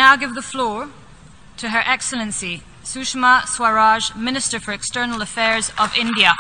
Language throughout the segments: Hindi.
now give the floor to Her Excellency Sushma Swaraj, Minister for External Affairs of India.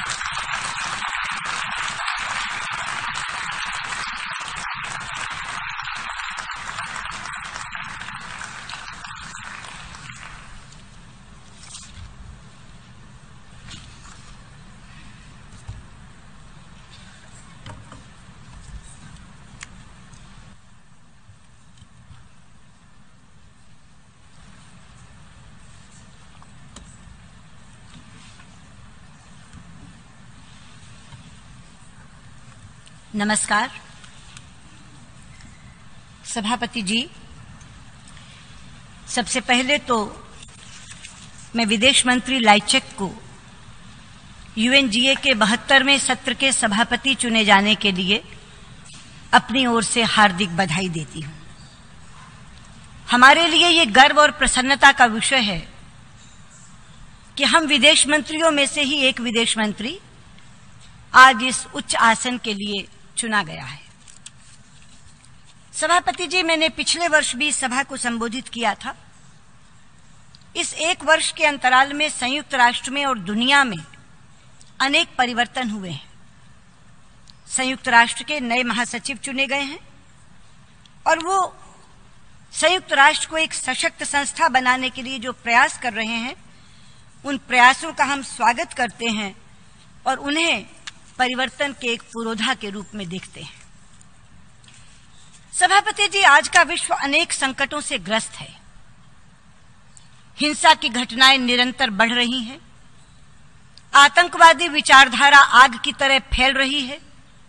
नमस्कार। सभापति जी, सबसे पहले तो मैं विदेश मंत्री लाइचेक को यूएनजीए के 72वें सत्र के सभापति चुने जाने के लिए अपनी ओर से हार्दिक बधाई देती हूं। हमारे लिए ये गर्व और प्रसन्नता का विषय है कि हम विदेश मंत्रियों में से ही एक विदेश मंत्री आज इस उच्च आसन के लिए चुना गया है। सभापति जी, मैंने पिछले वर्ष भी सभा को संबोधित किया था। इस एक वर्ष के अंतराल में संयुक्त राष्ट्र में और दुनिया में अनेक परिवर्तन हुए हैं। संयुक्त राष्ट्र के नए महासचिव चुने गए हैं और वो संयुक्त राष्ट्र को एक सशक्त संस्था बनाने के लिए जो प्रयास कर रहे हैं, उन प्रयासों का हम स्वागत करते हैं और उन्हें परिवर्तन के एक पुरोधा के रूप में देखते हैं। सभापति जी, आज का विश्व अनेक संकटों से ग्रस्त है। हिंसा की घटनाएं निरंतर बढ़ रही हैं। आतंकवादी विचारधारा आग की तरह फैल रही है।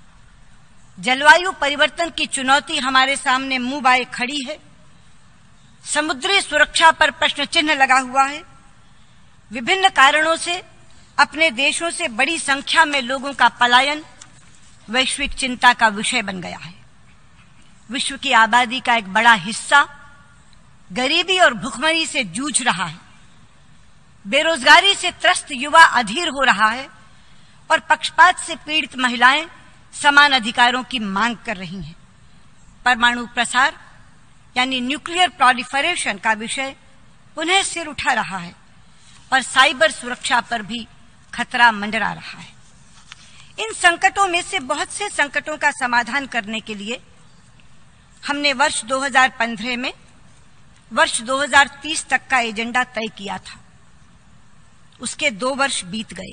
जलवायु परिवर्तन की चुनौती हमारे सामने मुंह बाए खड़ी है। समुद्री सुरक्षा पर प्रश्न चिन्ह लगा हुआ है। विभिन्न कारणों से अपने देशों से बड़ी संख्या में लोगों का पलायन वैश्विक चिंता का विषय बन गया है। विश्व की आबादी का एक बड़ा हिस्सा गरीबी और भुखमरी से जूझ रहा है। बेरोजगारी से त्रस्त युवा अधीर हो रहा है और पक्षपात से पीड़ित महिलाएं समान अधिकारों की मांग कर रही हैं। परमाणु प्रसार यानी न्यूक्लियर प्रोलिफरेशन का विषय पुनः सिर उठा रहा है और साइबर सुरक्षा पर भी खतरा मंडरा रहा है। इन संकटों में से बहुत से संकटों का समाधान करने के लिए हमने वर्ष 2015 में वर्ष 2030 तक का एजेंडा तय किया था। उसके 2 वर्ष बीत गए,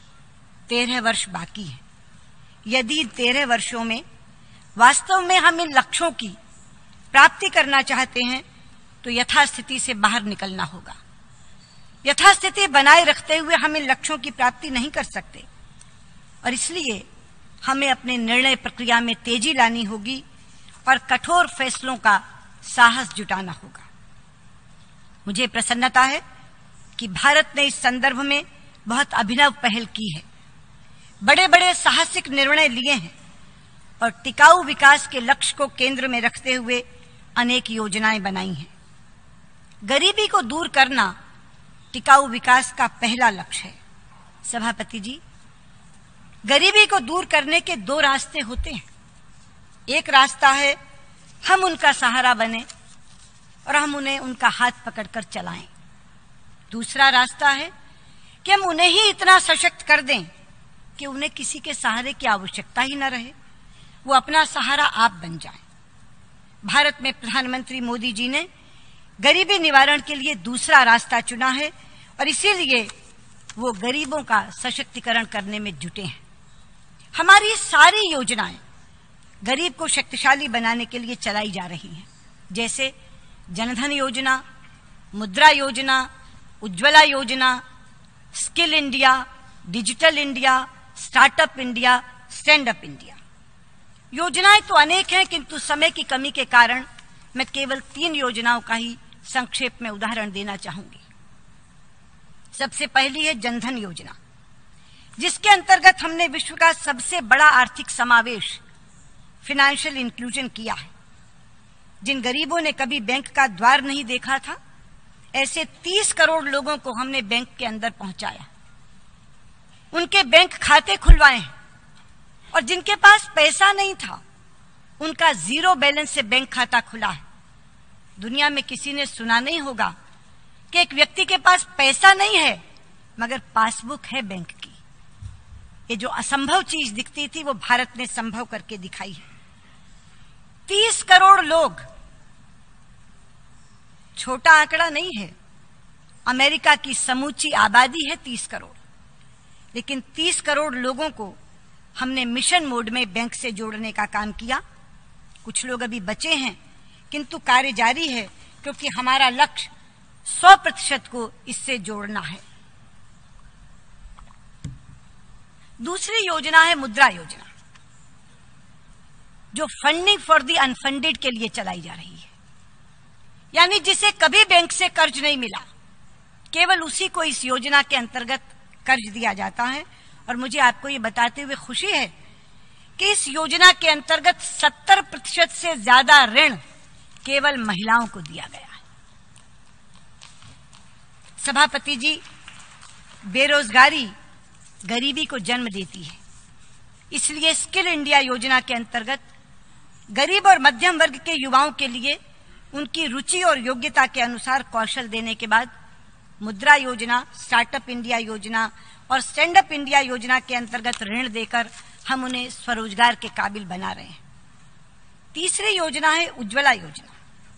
13 वर्ष बाकी है। यदि 13 वर्षों में वास्तव में हम इन लक्ष्यों की प्राप्ति करना चाहते हैं तो यथास्थिति से बाहर निकलना होगा। यथास्थिति बनाए रखते हुए हम इन लक्ष्यों की प्राप्ति नहीं कर सकते और इसलिए हमें अपने निर्णय प्रक्रिया में तेजी लानी होगी और कठोर फैसलों का साहस जुटाना होगा। मुझे प्रसन्नता है कि भारत ने इस संदर्भ में बहुत अभिनव पहल की है। बड़े बड़े साहसिक निर्णय लिए हैं और टिकाऊ विकास के लक्ष्य को केंद्र में रखते हुए अनेक योजनाएं बनाई हैं। गरीबी को दूर करना टिकाऊ विकास का पहला लक्ष्य है। सभापति जी, गरीबी को दूर करने के 2 रास्ते होते हैं। एक रास्ता है हम उनका सहारा बने और हम उन्हें उनका हाथ पकड़कर चलाएं। दूसरा रास्ता है कि हम उन्हें ही इतना सशक्त कर दें कि उन्हें किसी के सहारे की आवश्यकता ही न रहे, वो अपना सहारा आप बन जाएं। भारत में प्रधानमंत्री मोदी जी ने गरीबी निवारण के लिए दूसरा रास्ता चुना है और इसीलिए वो गरीबों का सशक्तिकरण करने में जुटे हैं। हमारी सारी योजनाएं गरीब को शक्तिशाली बनाने के लिए चलाई जा रही हैं, जैसे जनधन योजना, मुद्रा Yojana, Ujjwala Yojana, skill India, digital India, startup India, stand up India. योजनाएं तो अनेक हैं, किंतु समय की कमी के कारण मैं केवल 3 योजनाओं का ही संक्षेप में उदाहरण देना चाहूंगी। सबसे पहली है जनधन योजना, जिसके अंतर्गत हमने विश्व का सबसे बड़ा आर्थिक समावेश फाइनेंशियल इंक्लूजन किया है। जिन गरीबों ने कभी बैंक का द्वार नहीं देखा था, ऐसे 30 करोड़ लोगों को हमने बैंक के अंदर पहुंचाया, उनके बैंक खाते खुलवाए हैं और जिनके पास पैसा नहीं था उनका 0 बैलेंस से बैंक खाता खुला है। दुनिया में किसी ने सुना नहीं होगा कि एक व्यक्ति के पास पैसा नहीं है मगर पासबुक है बैंक की। ये जो असंभव चीज दिखती थी वो भारत ने संभव करके दिखाई है। 30 करोड़ लोग, छोटा आंकड़ा नहीं है। अमेरिका की समूची आबादी है 30 करोड़, लेकिन 30 करोड़ लोगों को हमने मिशन मोड में बैंक से जोड़ने का काम किया। कुछ लोग अभी बचे हैं, किंतु कार्य जारी है, क्योंकि हमारा लक्ष्य 100% को इससे जोड़ना है। दूसरी योजना है मुद्रा योजना, जो फंडिंग फॉर द अनफंडेड के लिए चलाई जा रही है। यानी जिसे कभी बैंक से कर्ज नहीं मिला, केवल उसी को इस योजना के अंतर्गत कर्ज दिया जाता है। और मुझे आपको ये बताते हुए खुशी है कि इस योजना के अंतर्गत 70% से ज्यादा ऋण केवल महिलाओं को दिया गया है। सभापति जी, बेरोजगारी गरीबी को जन्म देती है, इसलिए स्किल इंडिया योजना के अंतर्गत गरीब और मध्यम वर्ग के युवाओं के लिए उनकी रुचि और योग्यता के अनुसार कौशल देने के बाद मुद्रा योजना, स्टार्टअप इंडिया योजना और स्टैंड अप इंडिया योजना के अंतर्गत ऋण देकर हम उन्हें स्वरोजगार के काबिल बना रहे हैं। तीसरी योजना है उज्ज्वला योजना।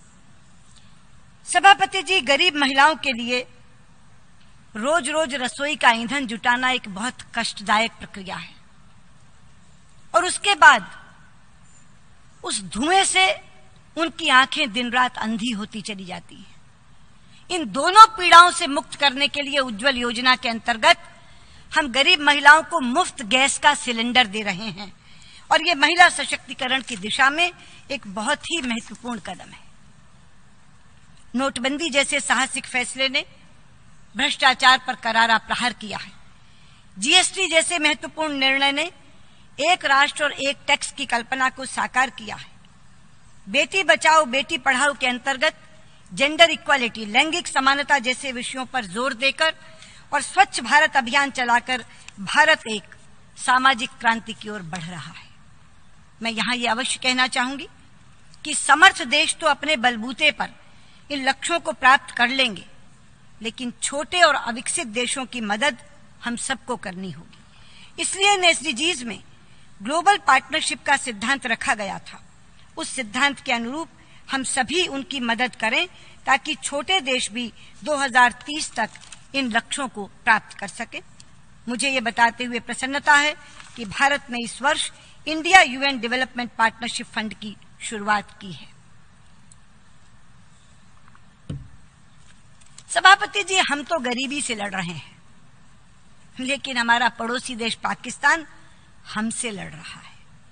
सभापति जी, गरीब महिलाओं के लिए रोज रोज रसोई का ईंधन जुटाना एक बहुत कष्टदायक प्रक्रिया है, और उसके बाद उस धुएं से उनकी आंखें दिन रात अंधी होती चली जाती हैं। इन दोनों पीड़ाओं से मुक्त करने के लिए उज्ज्वल योजना के अंतर्गत हम गरीब महिलाओं को मुफ्त गैस का सिलेंडर दे रहे हैं, और ये महिला सशक्तिकरण की दिशा में एक बहुत ही महत्वपूर्ण कदम है। नोटबंदी जैसे साहसिक फैसले ने भ्रष्टाचार पर करारा प्रहार किया है। जीएसटी जैसे महत्वपूर्ण निर्णय ने एक राष्ट्र और एक टैक्स की कल्पना को साकार किया है। बेटी बचाओ बेटी पढ़ाओ के अंतर्गत जेंडर इक्वालिटी, लैंगिक समानता जैसे विषयों पर जोर देकर और स्वच्छ भारत अभियान चलाकर भारत एक सामाजिक क्रांति की ओर बढ़ रहा है। मैं यहां ये अवश्य कहना चाहूंगी कि समर्थ देश तो अपने बलबूते पर इन लक्ष्यों को प्राप्त कर लेंगे, लेकिन छोटे और अविकसित देशों की मदद हम सबको करनी होगी। इसलिए इन एसडीजीज में ग्लोबल पार्टनरशिप का सिद्धांत रखा गया था। उस सिद्धांत के अनुरूप हम सभी उनकी मदद करें, ताकि छोटे देश भी 2030 तक इन लक्ष्यों को प्राप्त कर सके। मुझे ये बताते हुए प्रसन्नता है कि भारत ने इस वर्ष India UN development partnership fund की शुरुआत की है। सभापति जी, हम तो गरीबी से लड़ रहे हैं, लेकिन हमारा पड़ोसी देश पाकिस्तान हमसे लड़ रहा है।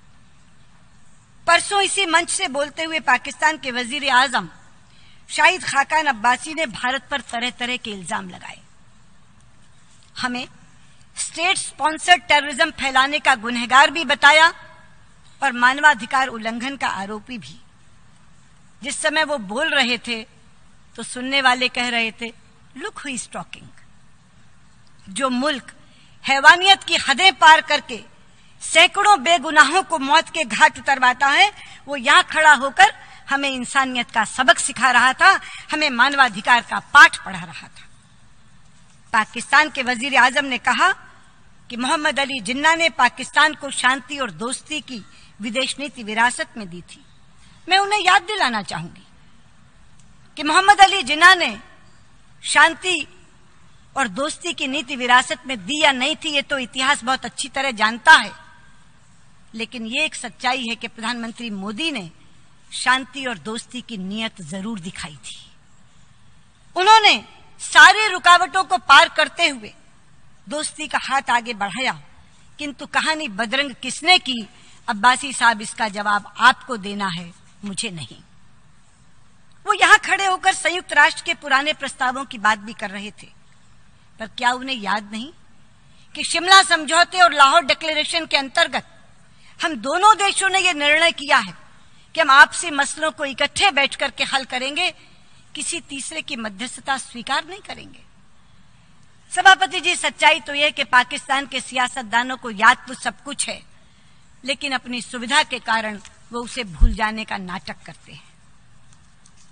परसों इसी मंच से बोलते हुए पाकिस्तान के वजीर आजम शाहिद खाकान अब्बासी ने भारत पर तरह तरह के इल्जाम लगाए। हमें स्टेट स्पॉन्सर्ड टेररिज्म फैलाने का गुनहगार भी बताया और मानवाधिकार उल्लंघन का आरोपी भी। जिस समय वो बोल रहे थे तो सुनने वाले कह रहे थे, लुक हु इज टॉकिंग। जो मुल्क हैवानियत की हदें पार करके सैकड़ों बेगुनाहों को मौत के घाट उतरवाता है, वो यहां खड़ा होकर हमें इंसानियत का सबक सिखा रहा था, हमें मानवाधिकार का पाठ पढ़ा रहा था। पाकिस्तान के वजीर आजम ने कहा कि मोहम्मद अली जिन्ना ने पाकिस्तान को शांति और दोस्ती की विदेश नीति विरासत में दी थी। मैं उन्हें याद दिलाना चाहूंगी कि मोहम्मद अली जिन्ना ने शांति और दोस्ती की नीति विरासत में दी या नहीं थी, ये तो इतिहास बहुत अच्छी तरह जानता है, लेकिन ये एक सच्चाई है कि प्रधानमंत्री मोदी ने शांति और दोस्ती की नीयत जरूर दिखाई थी। उन्होंने सारी रुकावटों को पार करते हुए दोस्ती का हाथ आगे बढ़ाया, किंतु कहानी बदरंग किसने की, अब्बासी साहब, इसका जवाब आपको देना है, मुझे नहीं। वो यहां खड़े होकर संयुक्त राष्ट्र के पुराने प्रस्तावों की बात भी कर रहे थे, पर क्या उन्हें याद नहीं कि शिमला समझौते और लाहौर डिक्लेरेशन के अंतर्गत हम दोनों देशों ने यह निर्णय किया है कि हम आपसी मसलों को इकट्ठे बैठकर के हल करेंगे, किसी तीसरे की मध्यस्थता स्वीकार नहीं करेंगे। सभापति जी, सच्चाई तो यह कि पाकिस्तान के सियासतदानों को याद तो सब कुछ है, लेकिन अपनी सुविधा के कारण वो उसे भूल जाने का नाटक करते हैं।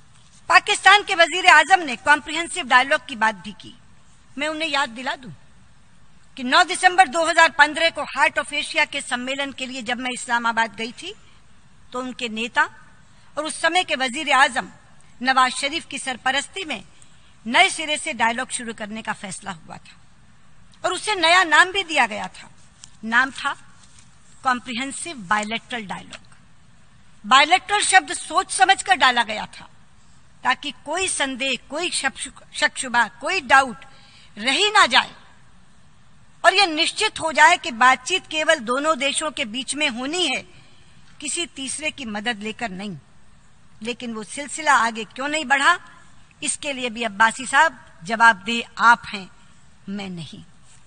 पाकिस्तान के वजीर आजम ने कॉम्प्रिहेंसिव डायलॉग की बात भी की। मैं उन्हें याद दिला दूं कि 9 दिसंबर 2015 को हार्ट ऑफ एशिया के सम्मेलन के लिए जब मैं इस्लामाबाद गई थी तो उनके नेता और उस समय के वजीर आजम नवाज शरीफ की सरपरस्ती में नए सिरे से डायलॉग शुरू करने का फैसला हुआ था और उसे नया नाम भी दिया गया था। नाम था कॉम्प्रिहेंसिव बायलैटरल डायलॉग। बायलैटरल शब्द सोच समझकर डाला गया था ताकि कोई संदेह, कोई शक शुबा, कोई डाउट रह ही ना जाए और यह निश्चित हो जाए कि बातचीत केवल दोनों देशों के बीच में होनी है, किसी तीसरे की मदद लेकर नहीं। लेकिन वो सिलसिला आगे क्यों नहीं बढ़ा, इसके लिए भी अब्बासी साहब जवाबदेह आप हैं, मैं नहीं।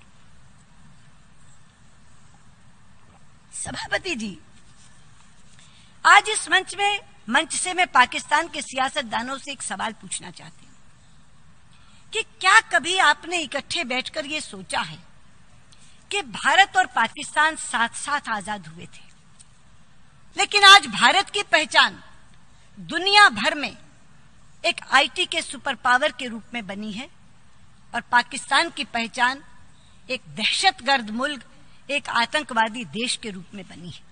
सभापति जी, आज इस मंच से मैं पाकिस्तान के सियासतदानों से एक सवाल पूछना चाहती हूं कि क्या कभी आपने इकट्ठे बैठकर ये सोचा है कि भारत और पाकिस्तान साथ साथ आजाद हुए थे, लेकिन आज भारत की पहचान दुनिया भर में एक आईटी के सुपर पावर के रूप में बनी है और पाकिस्तान की पहचान एक दहशतगर्द मुल्क, एक आतंकवादी देश के रूप में बनी है।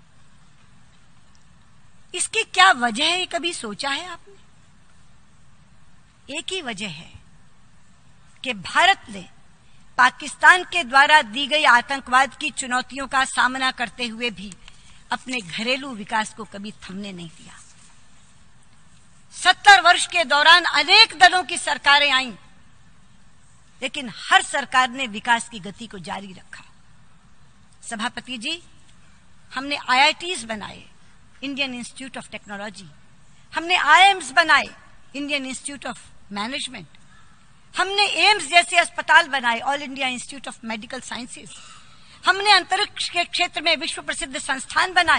इसकी क्या वजह है, ये कभी सोचा है आपने? एक ही वजह है कि भारत ने पाकिस्तान के द्वारा दी गई आतंकवाद की चुनौतियों का सामना करते हुए भी अपने घरेलू विकास को कभी थमने नहीं दिया। 70 वर्ष के दौरान अनेक दलों की सरकारें आईं, लेकिन हर सरकार ने विकास की गति को जारी रखा। सभापति जी, हमने आईआईटीज बनाए, इंडियन इंस्टीट्यूट ऑफ टेक्नोलॉजी, हमने आईएम्स बनाए, इंडियन इंस्टीट्यूट ऑफ मैनेजमेंट, हमने एम्स जैसे अस्पताल बनाए, all India institute of medical sciences, हमने अंतरिक्ष के क्षेत्र में विश्व प्रसिद्ध संस्थान बनाए।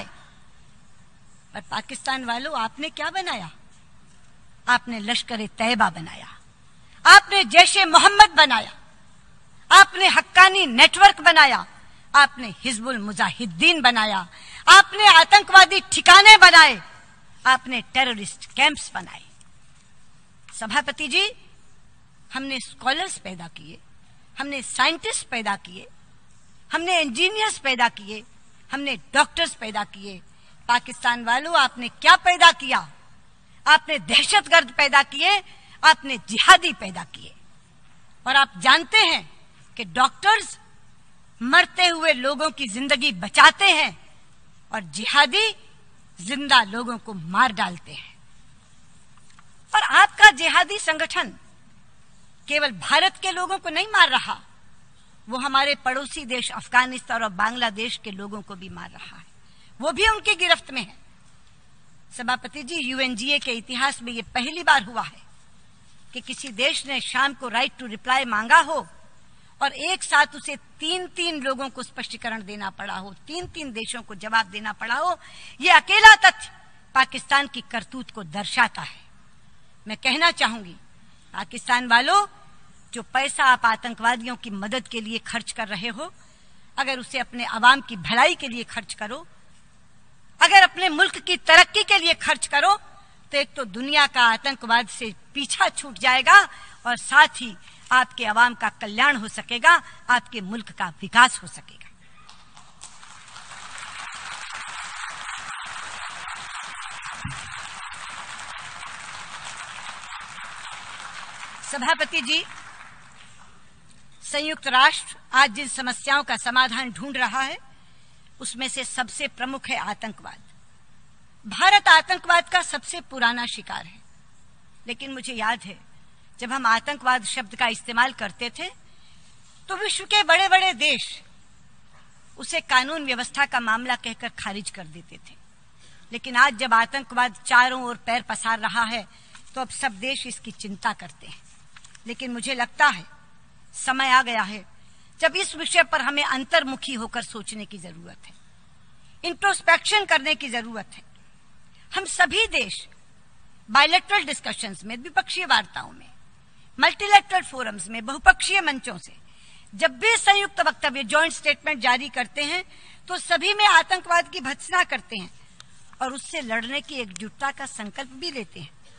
और पाकिस्तान वालों, आपने क्या बनाया? आपने लश्कर-ए-तैयबा बनाया, आपने जैश-ए-मोहम्मद बनाया, आपने हक्कानी नेटवर्क बनाया, आपने हिजबुल मुजाहिदीन बनाया, आपने आतंकवादी ठिकाने बनाए, आपने टेररिस्ट कैंप्स बनाए। सभापति जी, हमने स्कॉलर्स पैदा किए, हमने साइंटिस्ट पैदा किए, हमने इंजीनियर्स पैदा किए, हमने डॉक्टर्स पैदा किए। पाकिस्तान वालों, आपने क्या पैदा किया? आपने दहशतगर्द पैदा किए, आपने जिहादी पैदा किए। और आप जानते हैं कि डॉक्टर्स मरते हुए लोगों की जिंदगी बचाते हैं और जिहादी जिंदा लोगों को मार डालते हैं। और आपका जिहादी संगठन केवल भारत के लोगों को नहीं मार रहा, वो हमारे पड़ोसी देश अफगानिस्तान और बांग्लादेश के लोगों को भी मार रहा है, वो भी उनकी गिरफ्त में है। सभापति जी, यूएनजीए के इतिहास में ये पहली बार हुआ है कि किसी देश ने शाम को राइट टू रिप्लाई मांगा हो और एक साथ उसे 3-3 लोगों को स्पष्टीकरण देना पड़ा हो, 3-3 देशों को जवाब देना पड़ा हो। यह अकेला तथ्य पाकिस्तान की करतूत को दर्शाता है। मैं कहना चाहूंगी, पाकिस्तान वालों, जो पैसा आप आतंकवादियों की मदद के लिए खर्च कर रहे हो, अगर उसे अपने अवाम की भलाई के लिए खर्च करो, अगर अपने मुल्क की तरक्की के लिए खर्च करो, तो एक तो दुनिया का आतंकवाद से पीछा छूट जाएगा और साथ ही आपके अवाम का कल्याण हो सकेगा, आपके मुल्क का विकास हो सकेगा। सभापति जी, संयुक्त राष्ट्र आज जिन समस्याओं का समाधान ढूंढ रहा है, उसमें से सबसे प्रमुख है आतंकवाद। भारत आतंकवाद का सबसे पुराना शिकार है, लेकिन मुझे याद है जब हम आतंकवाद शब्द का इस्तेमाल करते थे तो विश्व के बड़े बड़े देश उसे कानून व्यवस्था का मामला कहकर खारिज कर देते थे। लेकिन आज जब आतंकवाद चारों ओर पैर पसार रहा है तो अब सब देश इसकी चिंता करते हैं। लेकिन मुझे लगता है समय आ गया है जब इस विषय पर हमें अंतर्मुखी होकर सोचने की जरूरत है, इंट्रोस्पेक्शन करने की जरूरत है। हम सभी देश बायलैटरल डिस्कशंस में, द्विपक्षीय वार्ताओं में, मल्टीलैटरल फोरम्स में, बहुपक्षीय मंचों से जब भी संयुक्त वक्तव्य, जॉइंट स्टेटमेंट जारी करते हैं तो सभी में आतंकवाद की भर्त्सना करते हैं और उससे लड़ने की एकजुटता का संकल्प भी लेते हैं।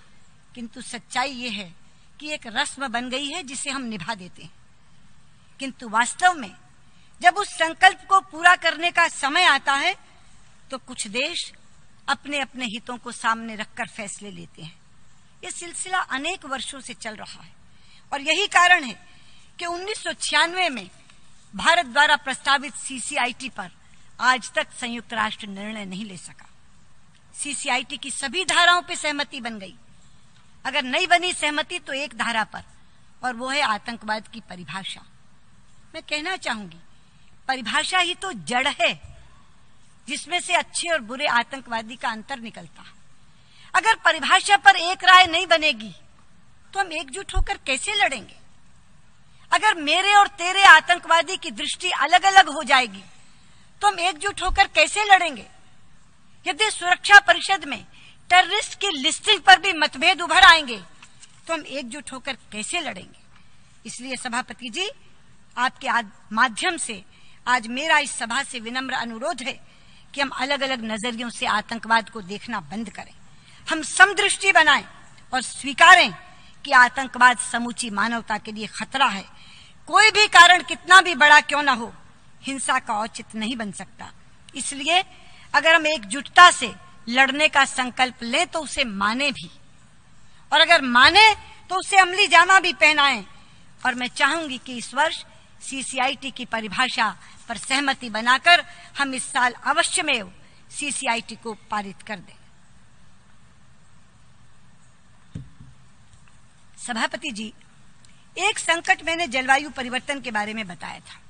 किंतु सच्चाई ये है कि एक रस्म बन गई है जिसे हम निभा देते हैं। किंतु वास्तव में जब उस संकल्प को पूरा करने का समय आता है तो कुछ देश अपने अपने हितों को सामने रखकर फैसले लेते हैं। यह सिलसिला अनेक वर्षों से चल रहा है और यही कारण है कि 1996 में भारत द्वारा प्रस्तावित CCIT पर आज तक संयुक्त राष्ट्र निर्णय नहीं ले सका। CCIT की सभी धाराओं पर सहमति बन गई। अगर नहीं बनी सहमति तो एक धारा पर, और वो है आतंकवाद की परिभाषा। मैं कहना चाहूंगी, परिभाषा ही तो जड़ है जिसमें से अच्छे और बुरे आतंकवादी का अंतर निकलता है। अगर परिभाषा पर एक राय नहीं बनेगी तो हम एकजुट होकर कैसे लड़ेंगे? अगर मेरे और तेरे आतंकवादी की दृष्टि अलग अलग हो जाएगी तो हम एकजुट होकर कैसे लड़ेंगे? यदि सुरक्षा परिषद में टेररिस्ट की लिस्टिंग पर भी मतभेद उभर आएंगे तो हम एकजुट होकर कैसे लड़ेंगे? इसलिए सभापति जी, आपके माध्यम से आज मेरा इस सभा से विनम्र अनुरोध है कि हम अलग अलग नजरियों से आतंकवाद को देखना बंद करें। हम समदृष्टि बनाएं और स्वीकारें कि आतंकवाद समूची मानवता के लिए खतरा है। कोई भी कारण कितना भी बड़ा क्यों न हो, हिंसा का औचित्य नहीं बन सकता। इसलिए अगर हम एकजुटता से लड़ने का संकल्प लें तो उसे माने भी, और अगर माने तो उसे अमली जामा भी पहनाएं। और मैं चाहूंगी कि इस वर्ष CCIT की परिभाषा पर सहमति बनाकर हम इस साल अवश्य में CCIT को पारित कर दें। सभापति जी, एक संकट मैंने जलवायु परिवर्तन के बारे में बताया था।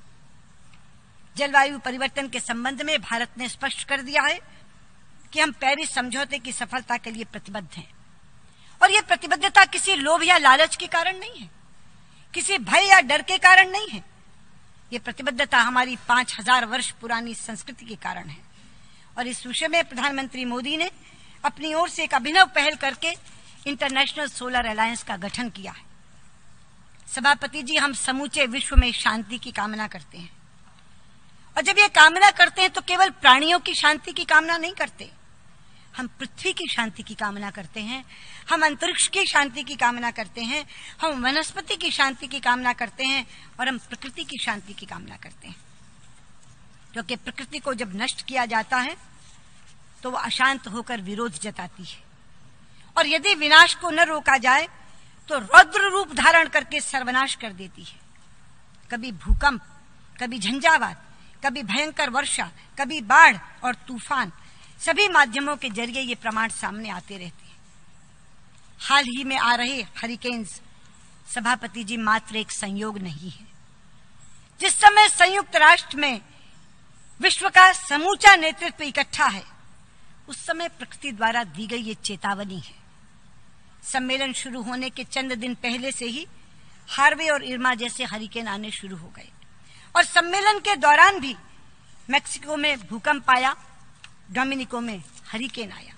जलवायु परिवर्तन के संबंध में भारत ने स्पष्ट कर दिया है कि हम पेरिस समझौते की सफलता के लिए प्रतिबद्ध हैं, और यह प्रतिबद्धता किसी लोभ या लालच के कारण नहीं है, किसी भय या डर के कारण नहीं है। ये प्रतिबद्धता हमारी 5000 वर्ष पुरानी संस्कृति के कारण है। और इस विषय में प्रधानमंत्री मोदी ने अपनी ओर से एक अभिनव पहल करके इंटरनेशनल सोलर अलायंस का गठन किया है। सभापति जी, हम समूचे विश्व में शांति की कामना करते हैं, और जब ये कामना करते हैं तो केवल प्राणियों की शांति की कामना नहीं करते। हम पृथ्वी की शांति की कामना करते हैं, हम अंतरिक्ष की शांति की कामना करते हैं, हम वनस्पति की शांति की कामना करते हैं, और हम प्रकृति की शांति की कामना करते हैं। क्योंकि प्रकृति को जब नष्ट किया जाता है तो वह अशांत होकर विरोध जताती है, और यदि विनाश को न रोका जाए तो रौद्र रूप धारण करके सर्वनाश कर देती है। कभी भूकंप, कभी झंझावात, कभी भयंकर वर्षा, कभी बाढ़ और तूफान, सभी माध्यमों के जरिए ये प्रमाण सामने आते रहते हैं। हाल ही में आ रहे हरिकेन्स, सभापति जी, मात्र एक संयोग नहीं है। जिस समय संयुक्त राष्ट्र में विश्व का समूचा नेतृत्व इकट्ठा है, उस समय प्रकृति द्वारा दी गई ये चेतावनी है। सम्मेलन शुरू होने के चंद दिन पहले से ही हार्वे और इर्मा जैसे हरिकेन आने शुरू हो गए, और सम्मेलन के दौरान भी मैक्सिको में भूकंप आया, डोमिनिको में हरिकेन आया।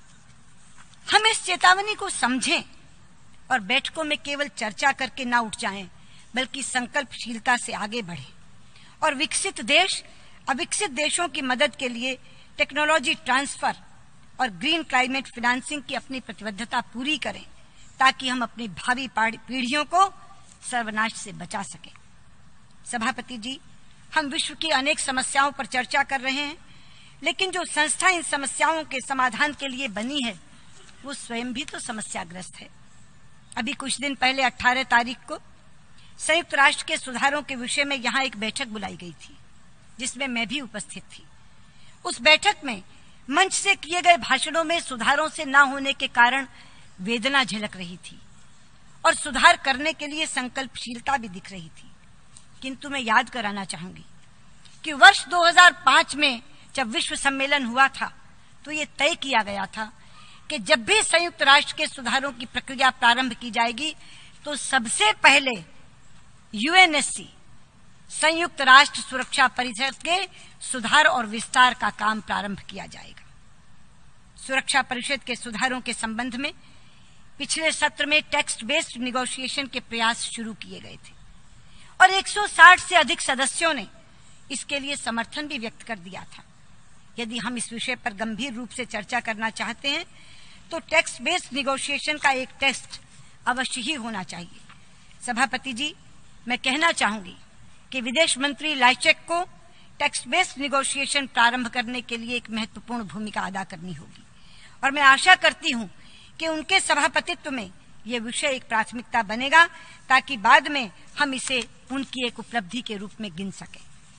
हम इस चेतावनी को समझें और बैठकों में केवल चर्चा करके ना उठ जाएं, बल्कि संकल्पशीलता से आगे बढ़ें और विकसित देश अविकसित देशों की मदद के लिए टेक्नोलॉजी ट्रांसफर और ग्रीन क्लाइमेट फाइनेंसिंग की अपनी प्रतिबद्धता पूरी करें, ताकि हम अपनी भावी पीढ़ियों को सर्वनाश से बचा सकें। सभापति जी, हम विश्व की अनेक समस्याओं पर चर्चा कर रहे हैं, लेकिन जो संस्था इन समस्याओं के समाधान के लिए बनी है वो स्वयं भी तो समस्याग्रस्त है। अभी कुछ दिन पहले 18 तारीख को संयुक्त राष्ट्र के सुधारों के विषय में यहाँ एक बैठक बुलाई गई थी, जिसमें मैं भी उपस्थित थी। उस बैठक में मंच से किए गए भाषणों में सुधारों से न होने के कारण वेदना झलक रही थी और सुधार करने के लिए संकल्पशीलता भी दिख रही थी। किंतु मैं याद कराना चाहूंगी कि वर्ष 2005 में जब विश्व सम्मेलन हुआ था तो ये तय किया गया था कि जब भी संयुक्त राष्ट्र के सुधारों की प्रक्रिया प्रारंभ की जाएगी तो सबसे पहले यूएनएससी संयुक्त राष्ट्र सुरक्षा परिषद के सुधार और विस्तार का काम प्रारंभ किया जाएगा। सुरक्षा परिषद के सुधारों के संबंध में पिछले सत्र में टेक्स्ट बेस्ड निगोशिएशन के प्रयास शुरू किए गए थे और 160 से अधिक सदस्यों ने इसके लिए समर्थन भी व्यक्त कर दिया था। यदि हम इस विषय पर गंभीर रूप से चर्चा करना चाहते हैं तो टैक्स बेस्ड निगोशिएशन का एक टेस्ट अवश्य ही होना चाहिए। सभापति जी, मैं कहना चाहूंगी कि विदेश मंत्री लाइचेक को टैक्स बेस्ड निगोशिएशन प्रारंभ करने के लिए एक महत्वपूर्ण भूमिका अदा करनी होगी और मैं आशा करती हूं कि उनके सभापतित्व में यह विषय एक प्राथमिकता बनेगा ताकि बाद में हम इसे उनकी एक उपलब्धि के रूप में गिन सकें।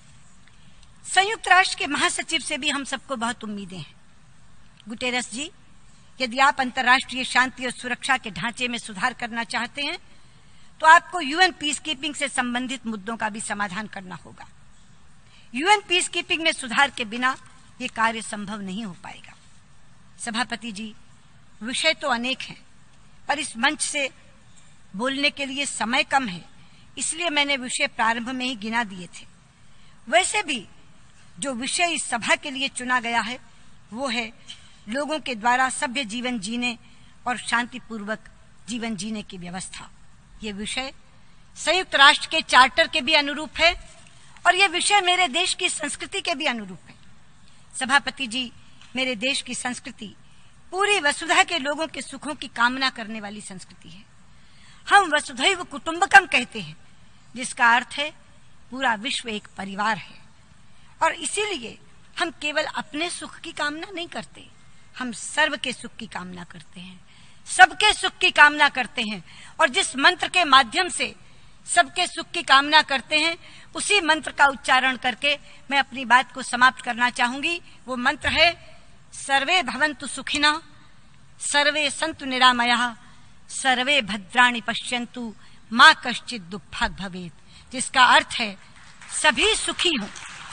संयुक्त राष्ट्र के महासचिव से भी हम सबको बहुत उम्मीदें हैं। गुटेरस जी, यदि आप अंतर्राष्ट्रीय शांति और सुरक्षा के ढांचे में सुधार करना चाहते हैं तो आपको यूएन पीस कीपिंग से संबंधित मुद्दों का भी समाधान करना होगा। यूएन पीस कीपिंग में सुधार के बिना ये कार्य संभव नहीं हो पाएगा। सभापति जी, विषय तो अनेक हैं, पर इस मंच से बोलने के लिए समय कम है, इसलिए मैंने विषय प्रारंभ में ही गिना दिए थे। वैसे भी जो विषय इस सभा के लिए चुना गया है वो है लोगों के द्वारा सभ्य जीवन जीने और शांतिपूर्वक जीवन जीने की व्यवस्था। ये विषय संयुक्त राष्ट्र के चार्टर के भी अनुरूप है और ये विषय मेरे देश की संस्कृति के भी अनुरूप है। सभापति जी, मेरे देश की संस्कृति पूरी वसुधा के लोगों के सुखों की कामना करने वाली संस्कृति है। हम वसुधैव कुटुंबकम कहते हैं, जिसका अर्थ है पूरा विश्व एक परिवार है। और इसीलिए हम केवल अपने सुख की कामना नहीं करते, हम सर्व के सुख की कामना करते हैं, सबके सुख की कामना करते हैं। और जिस मंत्र के माध्यम से सबके सुख की कामना करते हैं, उसी मंत्र का उच्चारण करके मैं अपनी बात को समाप्त करना चाहूंगी। वो मंत्र है सर्वे भवन्तु सुखिनः, सर्वे सन्तु निरामयाः, सर्वे भद्राणि पश्यन्तु, मा कश्चित् दुःखभाग् भवेत्। जिसका अर्थ है सभी सुखी हों,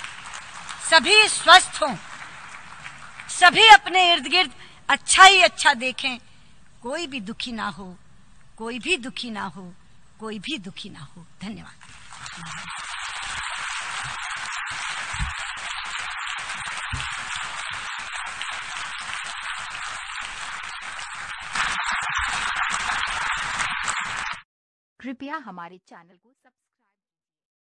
सभी स्वस्थ हों, सभी अपने इर्द गिर्द अच्छा ही अच्छा देखें, कोई भी दुखी ना हो, कोई भी दुखी ना हो, कोई भी दुखी ना हो। धन्यवाद। कृपया हमारे चैनल को